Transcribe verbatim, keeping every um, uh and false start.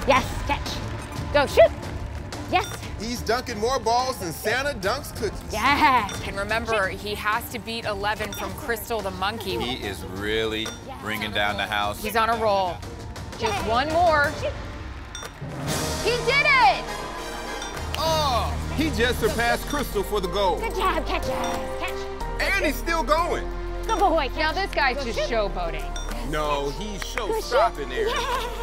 Yes, catch. Go, shoot. Yes. He's dunking more balls than Santa dunks cookies. Yes. And remember, he has to beat eleven from Crystal the monkey. He is really bringing down the house. He's on a roll. Just one more. He did it! Oh, he just surpassed Crystal for the goal. Good job, catch. Catch. And he's still going. Good boy. Now this guy's just showboating. No, he's show stopping there. Yeah.